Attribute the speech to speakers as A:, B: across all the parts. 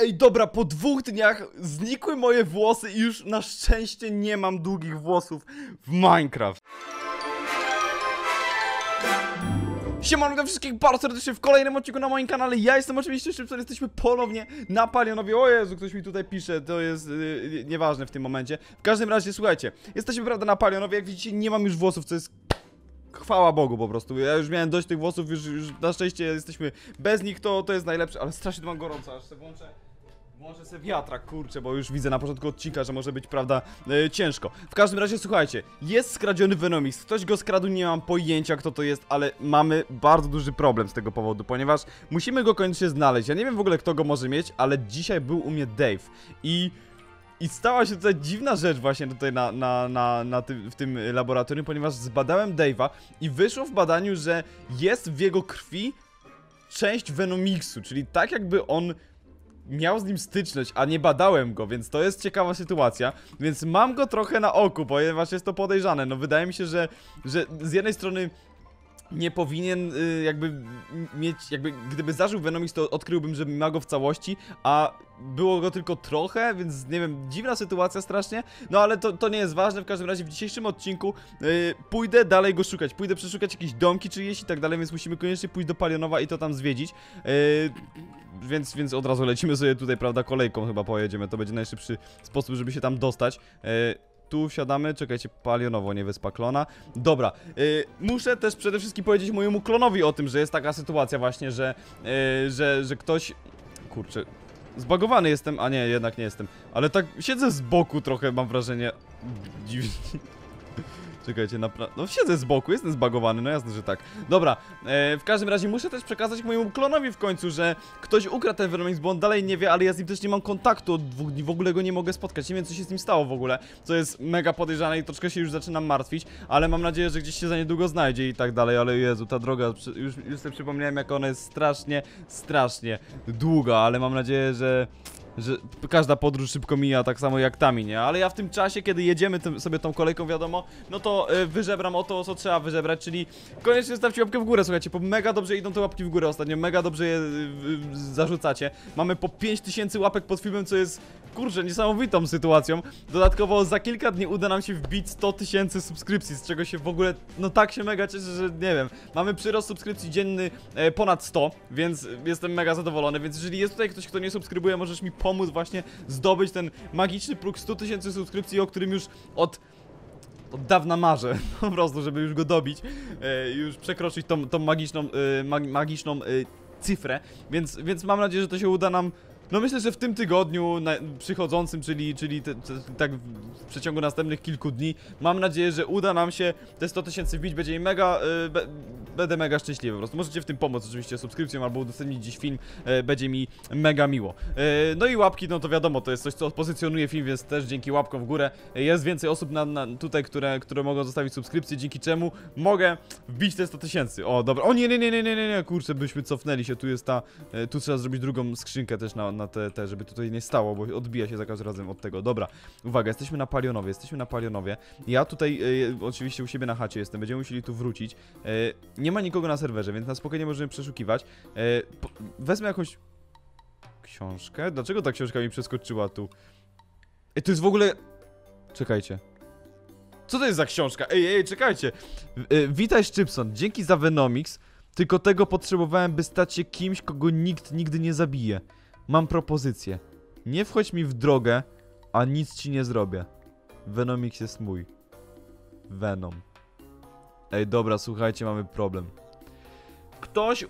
A: Ej, dobra, po 2 dniach znikły moje włosy i już na szczęście nie mam długich włosów w Minecraft. Siemano, witam wszystkich bardzo serdecznie w kolejnym odcinku na moim kanale. Ja jestem oczywiście Szybson, jesteśmy ponownie na Palionowie. O Jezu, ktoś mi tutaj pisze, to jest nieważne w tym momencie. W każdym razie, słuchajcie, jesteśmy prawda na Palionowie. Jak widzicie, nie mam już włosów, co jest... Chwała Bogu po prostu, ja już miałem dość tych włosów, już na szczęście jesteśmy bez nich, to jest najlepsze, ale strasznie to mam gorąco, aż sobie włączę sobie wiatrak, kurczę, bo już widzę na początku odcinka, że może być, prawda, ciężko. W każdym razie, słuchajcie, jest skradziony Venomix, ktoś go skradł, nie mam pojęcia kto to jest, ale mamy bardzo duży problem z tego powodu, ponieważ musimy go koniecznie znaleźć. Ja nie wiem w ogóle kto go może mieć, ale dzisiaj był u mnie Dave i stała się tutaj dziwna rzecz właśnie tutaj w tym laboratorium, ponieważ zbadałem Dave'a i wyszło w badaniu, że jest w jego krwi część Venomixu, czyli tak jakby on miał z nim styczność, a nie badałem go, więc to jest ciekawa sytuacja, więc mam go trochę na oku, ponieważ jest to podejrzane. No wydaje mi się, że z jednej strony nie powinien jakby mieć, gdyby zażył Venomix, to odkryłbym, że ma go w całości, a było go tylko trochę, więc nie wiem, dziwna sytuacja strasznie, no ale to nie jest ważne. W każdym razie w dzisiejszym odcinku pójdę dalej go szukać, pójdę przeszukać jakieś domki czyjeś i tak dalej, więc musimy koniecznie pójść do Palionowa i to tam zwiedzić, więc od razu lecimy sobie tutaj, prawda, kolejką chyba pojedziemy, to będzie najszybszy sposób, żeby się tam dostać. Tu wsiadamy, czekajcie, Palionowo, nie Wyspa Klona. Dobra, muszę też przede wszystkim powiedzieć mojemu klonowi o tym, że jest taka sytuacja właśnie, że ktoś... Kurczę, zbagowany jestem, a nie, jednak nie jestem. Ale tak siedzę z boku trochę, mam wrażenie... Dziwnie... Czekajcie, no siedzę z boku, jestem zbagowany, no jasne, że tak. Dobra, w każdym razie muszę też przekazać mojemu klonowi w końcu, że ktoś ukradł ten Venomix, bo on dalej nie wie, ale ja z nim też nie mam kontaktu od 2 dni, w ogóle go nie mogę spotkać, nie wiem co się z nim stało w ogóle, co jest mega podejrzane i troszkę się już zaczynam martwić, ale mam nadzieję, że gdzieś się za niedługo znajdzie i tak dalej, ale Jezu, ta droga, już sobie przypomniałem, jak ona jest strasznie długa, ale mam nadzieję, że każda podróż szybko mija, tak samo jak ta minie, ale ja w tym czasie, kiedy jedziemy sobie tą kolejką, wiadomo, no to wyżebram o to, co trzeba wyżebrać, czyli koniecznie stawcie łapkę w górę, słuchajcie, bo mega dobrze idą te łapki w górę ostatnio, mega dobrze je zarzucacie. Mamy po 5000 łapek pod filmem, co jest, kurczę, niesamowitą sytuacją. Dodatkowo za kilka dni uda nam się wbić 100 000 subskrypcji, z czego się w ogóle, no tak się mega cieszę, że nie wiem, mamy przyrost subskrypcji dzienny ponad 100, więc jestem mega zadowolony, więc jeżeli jest tutaj ktoś, kto nie subskrybuje, możesz mi pomóc właśnie zdobyć ten magiczny próg 100 000 subskrypcji, o którym już od dawna marzę, po prostu, żeby już go dobić, już przekroczyć tą magiczną cyfrę, więc mam nadzieję, że to się uda nam. No myślę, że w tym tygodniu przychodzącym, czyli tak w przeciągu następnych kilku dni, mam nadzieję, że uda nam się te 100 000 wbić, będzie mi mega, będę mega szczęśliwy po prostu. Możecie w tym pomóc oczywiście subskrypcją albo udostępnić gdzieś film, będzie mi mega miło. No i łapki, no to wiadomo, to jest coś, co pozycjonuje film, więc też dzięki łapkom w górę jest więcej osób tutaj, które mogą zostawić subskrypcję, dzięki czemu mogę wbić te 100 000. O, dobra, o nie, kurczę, byśmy cofnęli się, tu jest tu trzeba zrobić drugą skrzynkę też na żeby tutaj nie stało, bo odbija się za każdym razem od tego. Dobra, uwaga, jesteśmy na Palionowie, Ja tutaj oczywiście u siebie na chacie jestem, będziemy musieli tu wrócić. Nie ma nikogo na serwerze, więc na spokojnie możemy przeszukiwać. Wezmę jakąś książkę. Dlaczego ta książka mi przeskoczyła tu? To jest w ogóle... Czekajcie. Co to jest za książka? Ej, czekajcie. Witaj, Szczypson. Dzięki za Venomix. Tylko tego potrzebowałem, by stać się kimś, kogo nikt nigdy nie zabije. Mam propozycję. Nie wchodź mi w drogę, a nic ci nie zrobię. Venomix jest mój. Venom. Ej, dobra, słuchajcie, mamy problem. Ktoś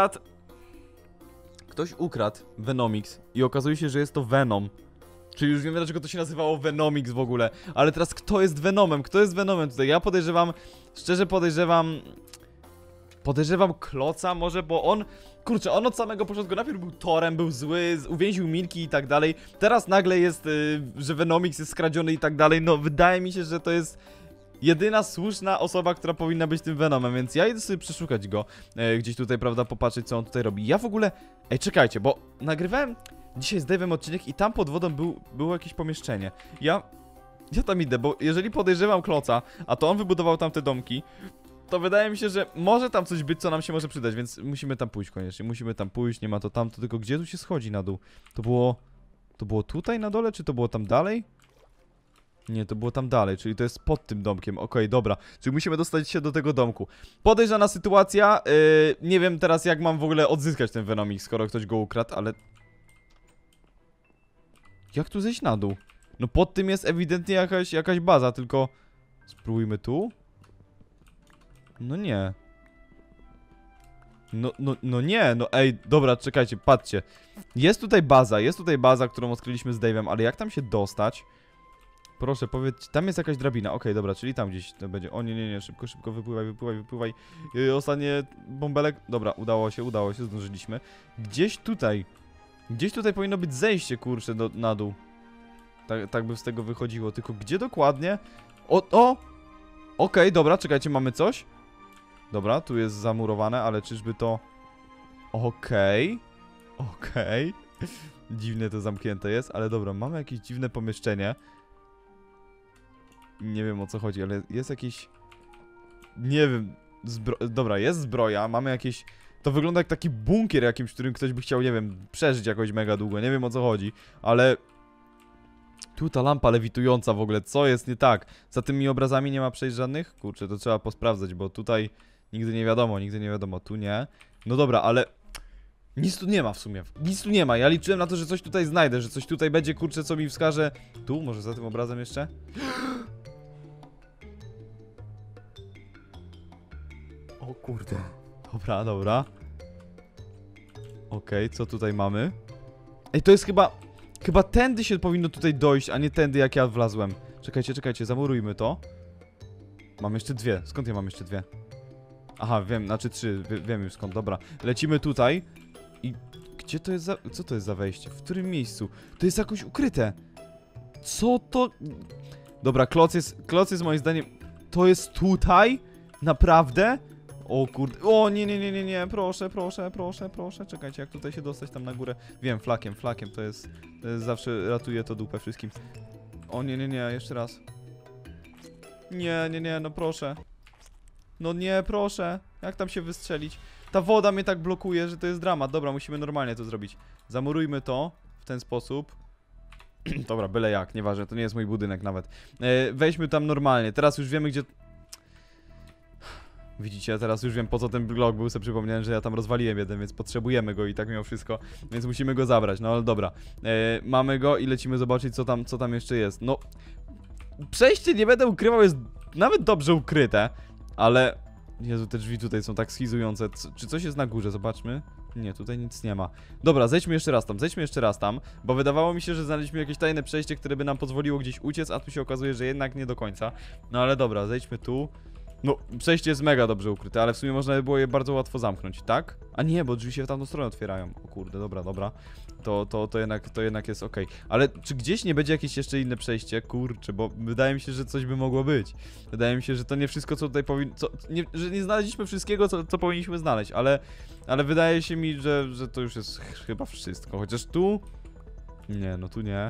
A: ukradł Venomix i okazuje się, że jest to Venom. Czyli już wiemy, dlaczego to się nazywało Venomix w ogóle. Ale teraz kto jest Venomem? Kto jest Venomem tutaj? Ja podejrzewam, szczerze podejrzewam Kloca może, bo on... Kurczę, on od samego początku najpierw był Torem, był zły, uwięził Milki i tak dalej. Teraz nagle jest, że Venomix jest skradziony i tak dalej. No wydaje mi się, że to jest jedyna słuszna osoba, która powinna być tym Venomem, więc ja idę sobie przeszukać go. Gdzieś tutaj, prawda, popatrzeć, co on tutaj robi. Ja w ogóle... Ej, czekajcie, bo nagrywałem dzisiaj z Dave'em odcinek i tam pod wodą było jakieś pomieszczenie. Ja tam idę, bo jeżeli podejrzewam Kloca, a to on wybudował tam te domki, to wydaje mi się, że może tam coś być, co nam się może przydać, więc musimy tam pójść koniecznie. Musimy tam pójść, nie ma to tamto, tylko gdzie tu się schodzi na dół? To było tutaj na dole, czy to było tam dalej? Nie, to było tam dalej, czyli to jest pod tym domkiem. Okej, dobra. Czyli musimy dostać się do tego domku. Podejrzana sytuacja. Nie wiem teraz, jak mam w ogóle odzyskać ten Venomix, skoro ktoś go ukradł, ale... Jak tu zejść na dół? No pod tym jest ewidentnie jakaś baza, tylko... Spróbujmy tu. No nie. No nie, no ej, dobra, czekajcie, patrzcie. Jest tutaj baza, którą odkryliśmy z Dave'em, ale jak tam się dostać? Proszę, powiedz, tam jest jakaś drabina, okej, dobra, czyli tam gdzieś to będzie. O nie, szybko, wypływaj. Ostatnie bąbelek, dobra, udało się, zdążyliśmy. Gdzieś tutaj powinno być zejście, kurczę, na dół. Tak by z tego wychodziło, tylko gdzie dokładnie? Okej, dobra, czekajcie, mamy coś? Dobra, tu jest zamurowane, ale czyżby to... Okej. Dziwne to zamknięte jest, ale dobra, mamy jakieś dziwne pomieszczenie. Nie wiem, o co chodzi, ale jest jakiś... Nie wiem, dobra, jest zbroja, mamy jakieś... To wygląda jak taki bunkier jakimś, w którym ktoś by chciał, nie wiem, przeżyć jakoś mega długo, nie wiem, o co chodzi, ale... Tu ta lampa lewitująca w ogóle, co jest nie tak? Za tymi obrazami nie ma przejść żadnych? Kurczę, to trzeba posprawdzać, bo tutaj nigdy nie wiadomo, tu nie. No dobra, ale nic tu nie ma w sumie, nic tu nie ma, ja liczyłem na to, że coś tutaj znajdę, że coś tutaj będzie, kurczę, co mi wskaże. Tu, może za tym obrazem jeszcze? O kurde, dobra. Okej, co tutaj mamy? Ej, to jest Chyba tędy się powinno tutaj dojść, a nie tędy jak ja wlazłem. Czekajcie, zamurujmy to. Mam jeszcze dwie. Skąd ja mam jeszcze dwie? Aha, wiem, znaczy trzy. Wiem już skąd, dobra. Lecimy tutaj. I gdzie to jest za... Co to jest za wejście? W którym miejscu? To jest jakoś ukryte. Co to... Dobra, kloc jest moim zdaniem... To jest tutaj? Naprawdę? O kurde, o nie, proszę, czekajcie, jak tutaj się dostać tam na górę. Wiem, flakiem, to jest zawsze ratuje to dupę wszystkim. O nie, jeszcze raz. Nie, no proszę. No nie, proszę, jak tam się wystrzelić? Ta woda mnie tak blokuje, że to jest dramat. Dobra, musimy normalnie to zrobić. Zamurujmy to w ten sposób. Dobra, byle jak, nieważne, to nie jest mój budynek nawet. Wejdźmy tam normalnie, teraz już wiemy gdzie... Widzicie, teraz już wiem po co ten blok był, sobie przypomniałem, że ja tam rozwaliłem jeden, więc potrzebujemy go i tak mimo wszystko, więc musimy go zabrać, no ale dobra. Mamy go i lecimy zobaczyć co tam jeszcze jest. No, przejście, nie będę ukrywał, jest nawet dobrze ukryte, ale... Jezu, te drzwi tutaj są tak schizujące. Czy coś jest na górze? Zobaczmy. Nie, tutaj nic nie ma. Dobra, zejdźmy jeszcze raz tam, bo wydawało mi się, że znaleźliśmy jakieś tajne przejście, które by nam pozwoliło gdzieś uciec, a tu się okazuje, że jednak nie do końca. No ale dobra, zejdźmy tu. No, przejście jest mega dobrze ukryte, ale w sumie można by było je bardzo łatwo zamknąć, tak? A nie, bo drzwi się w tamtą stronę otwierają. O kurde, dobra. To jednak jest okej. Ale czy gdzieś nie będzie jakieś jeszcze inne przejście? Kurczę, bo wydaje mi się, że coś by mogło być. Wydaje mi się, że to nie wszystko, co tutaj powinno... Że nie znaleźliśmy wszystkiego, co powinniśmy znaleźć, ale wydaje się mi, że to już jest chyba wszystko. Chociaż tu... Nie, no tu nie.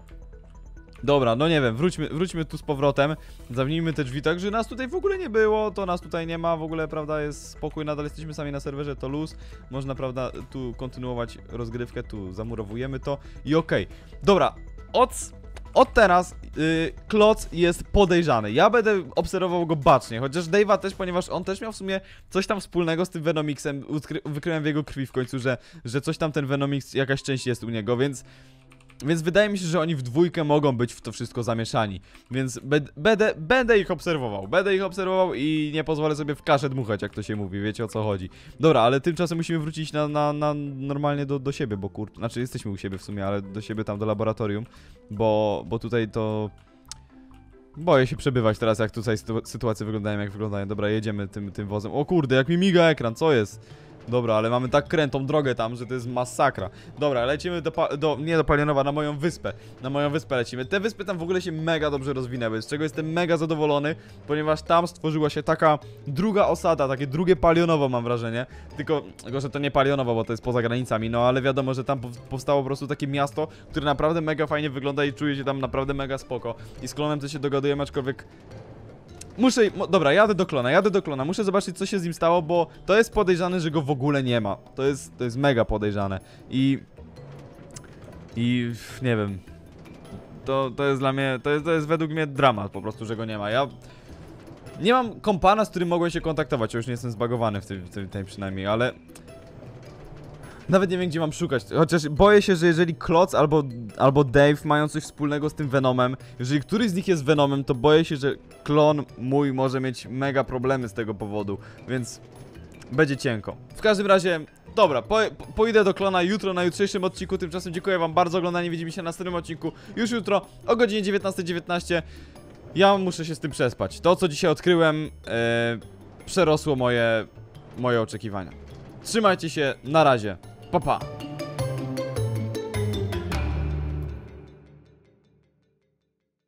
A: Dobra, no nie wiem, wróćmy tu z powrotem. Zamknijmy te drzwi tak, że nas tutaj w ogóle nie było, to nas tutaj nie ma, w ogóle, prawda, jest spokój, nadal jesteśmy sami na serwerze, to luz. Można, prawda, tu kontynuować rozgrywkę, tu zamurowujemy to i okej. Dobra, od teraz kloc jest podejrzany. Ja będę obserwował go bacznie, chociaż Dave'a też, ponieważ on też miał w sumie coś tam wspólnego z tym Venomixem. Wykryłem w jego krwi w końcu, że coś tam ten Venomix, jakaś część jest u niego, więc wydaje mi się, że oni w dwójkę mogą być w to wszystko zamieszani. Więc będę ich obserwował i nie pozwolę sobie w kaszę dmuchać, jak to się mówi, wiecie o co chodzi. Dobra, ale tymczasem musimy wrócić na normalnie do siebie, bo kurczę, znaczy jesteśmy u siebie w sumie, ale do siebie tam do laboratorium, bo tutaj to... Boję się przebywać teraz, jak tutaj sytuacje wyglądają, jak wyglądają. Dobra, jedziemy tym wozem. O kurde, jak mi miga ekran, co jest? Dobra, ale mamy tak krętą drogę tam, że to jest masakra. Dobra, lecimy nie do Palionowa, na moją wyspę. Na moją wyspę lecimy. Te wyspy tam w ogóle się mega dobrze rozwinęły, z czego jestem mega zadowolony, ponieważ tam stworzyła się taka druga osada, takie drugie Palionowo, mam wrażenie. Tylko, że to nie Palionowo, bo to jest poza granicami, no ale wiadomo, że tam powstało po prostu takie miasto, które naprawdę mega fajnie wygląda i czuje się tam naprawdę mega spoko. I z klonem też się dogadujemy, aczkolwiek... Dobra, jadę do klona, muszę zobaczyć, co się z nim stało, bo to jest podejrzane, że go w ogóle nie ma. To jest mega podejrzane. I nie wiem. To jest dla mnie, to jest według mnie dramat po prostu, że go nie ma. Ja nie mam kompana, z którym mogłem się kontaktować, ja już nie jestem zbagowany w tej przynajmniej, ale nawet nie wiem, gdzie mam szukać, chociaż boję się, że jeżeli Klotz albo Dave mają coś wspólnego z tym Venomem, jeżeli któryś z nich jest Venomem, to boję się, że klon mój może mieć mega problemy z tego powodu, więc będzie cienko. W każdym razie, dobra, pójdę do klona jutro na jutrzejszym odcinku, tymczasem dziękuję wam bardzo za oglądanie, widzimy się na następnym odcinku już jutro o godzinie 19:19. Ja muszę się z tym przespać. To, co dzisiaj odkryłem, przerosło moje oczekiwania. Trzymajcie się, na razie, pa pa!